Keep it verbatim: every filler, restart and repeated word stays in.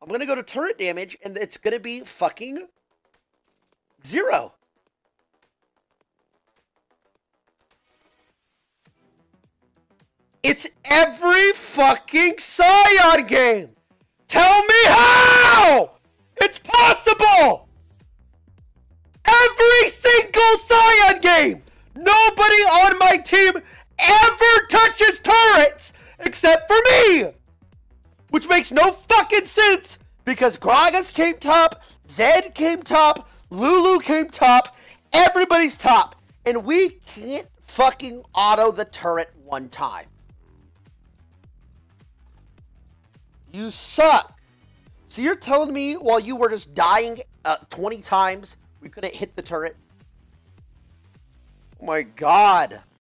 I'm going to go to turret damage, and it's going to be fucking zero. It's every fucking Scion game. Tell me how! It's possible! Every single Scion game! Nobody on my team ever touches turrets except for me! Which makes no fucking sense because Gragas came top, Zed came top, Lulu came top, everybody's top, and we can't fucking auto the turret one time. You suck. So you're telling me while you were just dying uh, twenty times, we couldn't hit the turret? Oh my god.